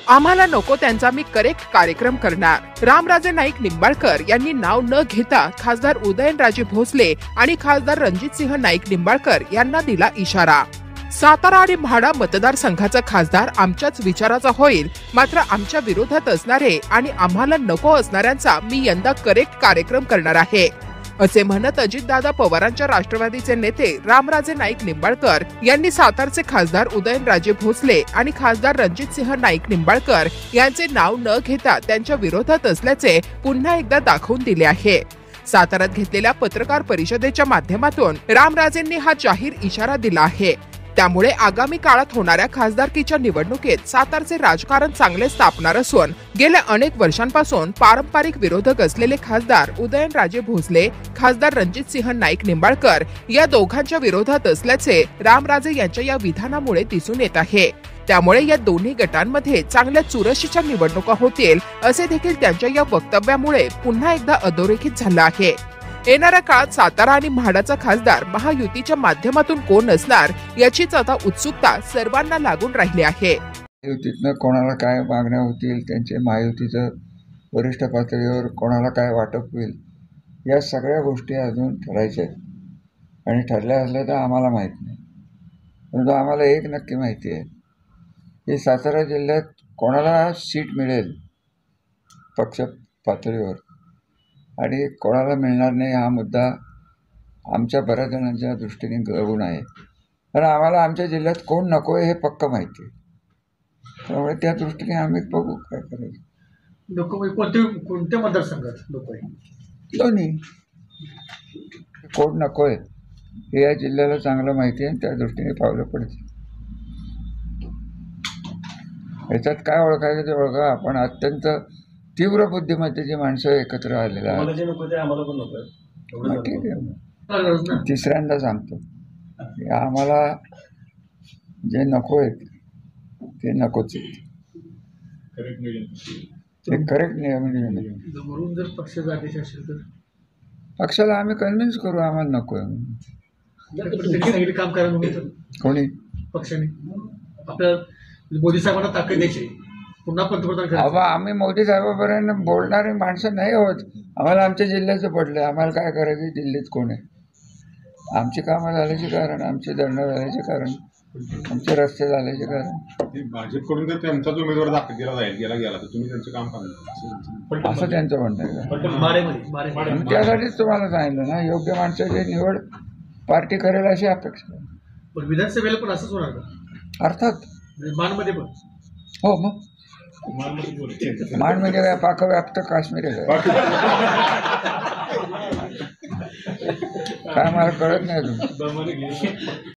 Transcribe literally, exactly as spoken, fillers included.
आम्हाला नको त्यांचा मी करेक्ट कार्यक्रम करणार। रामराजे नाईक निंबाळकर यांनी नाव न घेता खासदार उदयनराजे भोसले आणि खासदार रणजितसिंह नाईक निंबाळकर यांना दिला इशारा। सातारा आणि म्हाडा मतदारसंघाचा खासदार आमच्याच विचाराचा होईल, मात्र आमच्या विरोधात असणारे आणि आम्हाला नको असणाऱ्यांचा मी यंदा करेक्ट कार्यक्रम करणार आहे, असे म्हणत अजितदादा पवारांच्या राष्ट्रवादीचे नेते रामराजे नाईक निंबाळकर यांनी सातारचे खासदार उदयनराजे भोसले आणि खासदार रणजितसिंह नाईक निंबाळकर यांचे नाव न घेता त्यांच्या विरोधात असल्याचे पुन्हा एकदा दाखवून दिले आहे। साताऱ्यात घेतलेल्या पत्रकार परिषदेच्या माध्यमातून रामराजेंनी हा जाहीर इशारा दिला आहे। त्यामुळे आगामी काळात होणाऱ्या खासदारकीच्या निवडणुकीत सातारचे राजकारण चांगले तापणार असून गेल्या अनेक वर्षांपासून पारंपरिक विरोधक असलेले खासदार उदयनराजे भोसले, खासदार रणजितसिंह नाईक निंबाळकर या दोघांच्या विरोधात असल्याचे रामराजे यांच्या या विधानामुळे दिसून येत आहे। त्यामुळे या दोन्ही गटांमध्ये चांगल्या चुरशीच्या निवडणुका होतील असे देखील त्यांच्या या वक्तव्यामुळे पुन्हा एकदा अधोरेखित झालं आहे। येणाऱ्या काळात सातारा आणि म्हाडाचा खासदार महायुतीच्या माध्यमातून कोण असणार याचीच आता उत्सुकता सर्वांना लागून राहिली आहे। युतीतनं कोणाला काय मागण्या होतील, त्यांचे महायुतीचं वरिष्ठ पातळीवर कोणाला काय वाटप होईल, या सगळ्या गोष्टी अजून ठरायच्या आहेत आणि ठरल्या असल्या तर आम्हाला माहीत नाही। परंतु आम्हाला एक नक्की माहिती आहे की सातारा जिल्ह्यात कोणाला सीट मिळेल पक्ष पातळीवर आणि कोणाला मिळणार नाही हा मुद्दा आमच्या बऱ्याच जणांच्या दृष्टीने गळून आहे, कारण आम्हाला आमच्या जिल्ह्यात कोण नको आहे हे पक्क माहिती आहे। त्यामुळे त्या दृष्टीने आम्ही बघू काय करायचं। नको कोणते कोणत्या मतदारसंघात नको आहे? दोन्ही कोण नको आहे हे या जिल्ह्याला चांगलं माहिती आहे, त्या दृष्टीने पावलं पडतील। याच्यात काय ओळखायचं ते ओळखा। आपण अत्यंत तीव्र बुद्धिमत्तेची माणसं एकत्र आलेला आहे। ठीक आहे, तिसऱ्यांदा सांगतो आम्हाला जे नको आहेत ते नकोच आहेत, ते करेक्ट नियम। जर पक्षाचा आदेश असेल तर पक्षाला आम्ही कन्व्हिन्स करू आम्हाला नको आहे। काम करायला कोणी पक्षाने आपल्या मोदी साहेबांना ताकद द्यायची, पुन्हा पंतप्रधान बाबा आम्ही मोदी साहेबांपर्यंत बोलणारे माणसं नाही होत। आम्हाला आमच्या जिल्ह्याचं पडलं, आम्हाला काय करायचं दिल्लीत कोण आहे? आमची कामं झाल्याचे कारण, आमचे धरणं झाल्याचे कारण, आमचे रस्ते झाल्याचे कारण। भाजपकडून जर त्यांचा जो उमेदवार दाखल केला जाईल गेला गेला तर तुम्ही त्यांचं काम करणार असं त्यांचं म्हणणं आहे का? त्यासाठीच तुम्हाला सांगितलं ना, योग्य माणसाची निवड पार्टी करेल अशी अपेक्षा आहे। पण विधानसभेला पण असंच होणार का? अर्थात मानमध्ये पण हो, मग मान म्हणजे काय पाकव्याप्त काश्मीर आहे काय मला कळत नाही तुम्ही।